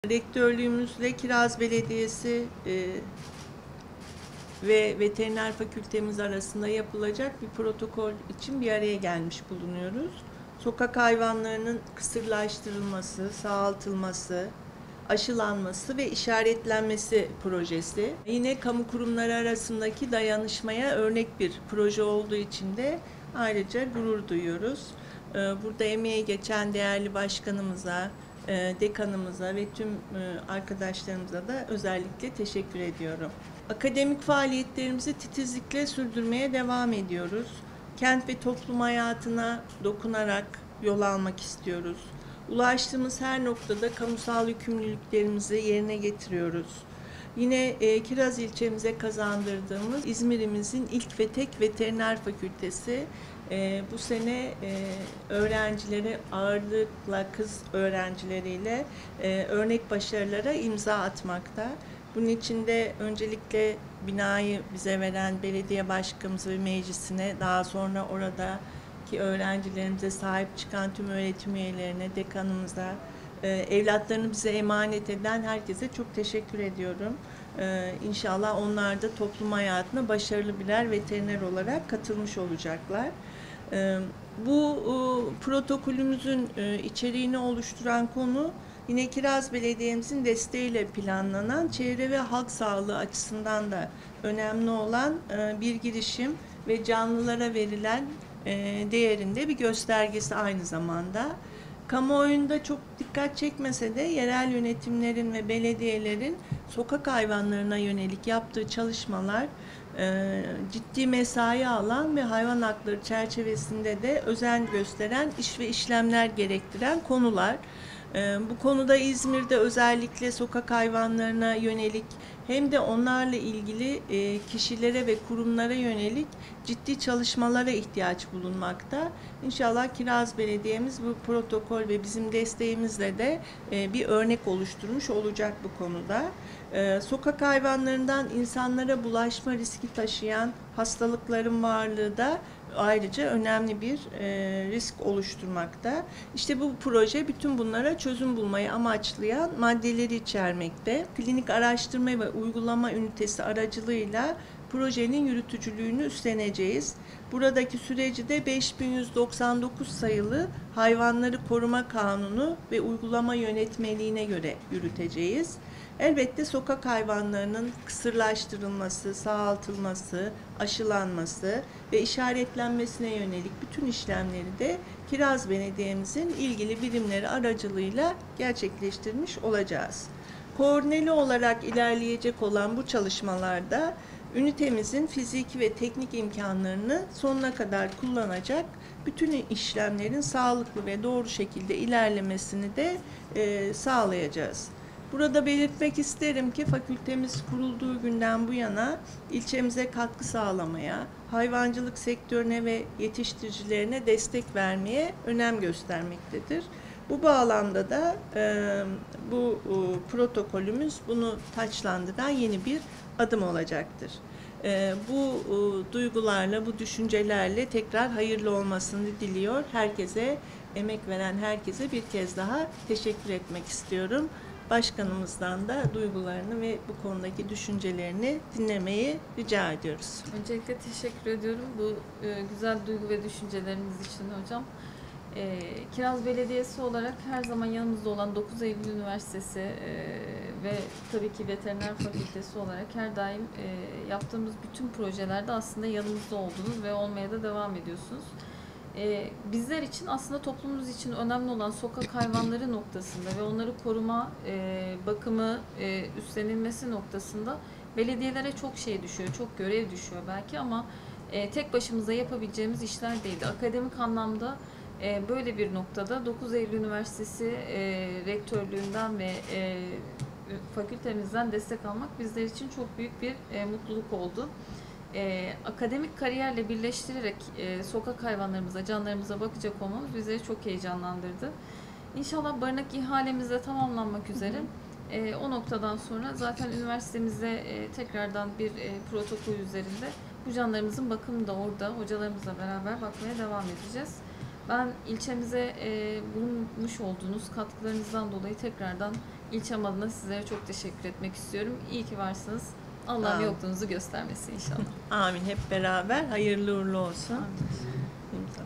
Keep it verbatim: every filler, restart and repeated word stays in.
Rektörlüğümüzle Kiraz Belediyesi e, ve Veteriner Fakültemiz arasında yapılacak bir protokol için bir araya gelmiş bulunuyoruz. Sokak hayvanlarının kısırlaştırılması, sağaltılması, aşılanması ve işaretlenmesi projesi. Yine kamu kurumları arasındaki dayanışmaya örnek bir proje olduğu için de ayrıca gurur duyuyoruz. Burada emeği geçen değerli başkanımıza, dekanımıza ve tüm arkadaşlarımıza da özellikle teşekkür ediyorum. Akademik faaliyetlerimizi titizlikle sürdürmeye devam ediyoruz. Kent ve toplum hayatına dokunarak yol almak istiyoruz. Ulaştığımız her noktada kamusal yükümlülüklerimizi yerine getiriyoruz. Yine e, Kiraz ilçemize kazandırdığımız İzmir'imizin ilk ve tek veteriner fakültesi e, bu sene e, öğrencileri ağırlıkla kız öğrencileriyle e, örnek başarılara imza atmakta. Bunun için de öncelikle binayı bize veren belediye başkanımıza ve meclisine, daha sonra oradaki öğrencilerimize sahip çıkan tüm öğretim üyelerine, dekanımıza, evlatlarını bize emanet eden herkese çok teşekkür ediyorum. İnşallah onlar da toplum hayatına başarılı birer veteriner olarak katılmış olacaklar. Bu protokolümüzün içeriğini oluşturan konu yine Kiraz Belediye'mizin desteğiyle planlanan çevre ve halk sağlığı açısından da önemli olan bir girişim ve canlılara verilen değerinde bir göstergesi aynı zamanda. Kamuoyunda çok dikkat çekmese de yerel yönetimlerin ve belediyelerin sokak hayvanlarına yönelik yaptığı çalışmalar ciddi mesai alan ve hayvan hakları çerçevesinde de özen gösteren iş ve işlemler gerektiren konular. Bu konuda İzmir'de özellikle sokak hayvanlarına yönelik hem de onlarla ilgili kişilere ve kurumlara yönelik ciddi çalışmalara ihtiyaç bulunmakta. İnşallah Kiraz Belediye'miz bu protokol ve bizim desteğimizle de bir örnek oluşturmuş olacak bu konuda. Sokak hayvanlarından insanlara bulaşma riski taşıyan hastalıkların varlığı da ayrıca önemli bir e, risk oluşturmakta. İşte bu proje bütün bunlara çözüm bulmayı amaçlayan maddeleri içermekte. Klinik araştırma ve uygulama ünitesi aracılığıyla projenin yürütücülüğünü üstleneceğiz. Buradaki süreci de beş bin yüz doksan dokuz sayılı Hayvanları Koruma Kanunu ve uygulama yönetmeliğine göre yürüteceğiz. Elbette sokak hayvanlarının kısırlaştırılması, sağaltılması, aşılanması ve işaretlenmesine yönelik bütün işlemleri de Kiraz Belediye'mizin ilgili birimleri aracılığıyla gerçekleştirmiş olacağız. Koordineli olarak ilerleyecek olan bu çalışmalarda ünitemizin fiziki ve teknik imkanlarını sonuna kadar kullanacak, bütün işlemlerin sağlıklı ve doğru şekilde ilerlemesini de e, sağlayacağız. Burada belirtmek isterim ki fakültemiz kurulduğu günden bu yana ilçemize katkı sağlamaya, hayvancılık sektörüne ve yetiştiricilerine destek vermeye önem göstermektedir. Bu bağlamda da e, bu e, protokolümüz bunu taçlandıran yeni bir adım olacaktır. E, bu e, duygularla, bu düşüncelerle tekrar hayırlı olmasını diliyor. Herkese, emek veren herkese bir kez daha teşekkür etmek istiyorum. Başkanımızdan da duygularını ve bu konudaki düşüncelerini dinlemeyi rica ediyoruz. Öncelikle teşekkür ediyorum bu e, güzel duygu ve düşünceleriniz için hocam. E, Kiraz Belediyesi olarak her zaman yanımızda olan dokuz Eylül Üniversitesi e, ve tabii ki Veteriner Fakültesi olarak her daim e, yaptığımız bütün projelerde aslında yanımızda oldunuz ve olmaya da devam ediyorsunuz. Ee, bizler için aslında toplumumuz için önemli olan sokak hayvanları noktasında ve onları koruma, e, bakımı, e, üstlenilmesi noktasında belediyelere çok şey düşüyor, çok görev düşüyor belki ama e, tek başımıza yapabileceğimiz işler değildi. Akademik anlamda e, böyle bir noktada dokuz Eylül Üniversitesi e, rektörlüğünden ve e, fakültemizden destek almak bizler için çok büyük bir e, mutluluk oldu. Ee, akademik kariyerle birleştirerek e, sokak hayvanlarımıza, canlarımıza bakacak olmamız bizleri çok heyecanlandırdı. İnşallah barınak ihalemiz de tamamlanmak üzere. Hı hı. E, o noktadan sonra zaten üniversitemizde e, tekrardan bir e, protokol üzerinde bu canlarımızın bakımını da orada hocalarımızla beraber bakmaya devam edeceğiz. Ben ilçemize e, bulunmuş olduğunuz katkılarınızdan dolayı tekrardan ilçem adına sizlere çok teşekkür etmek istiyorum. İyi ki varsınız. Allah'ım Amin. yokluğunuzu göstermesin inşallah. Amin. Hep beraber hayırlı uğurlu olsun. Amin.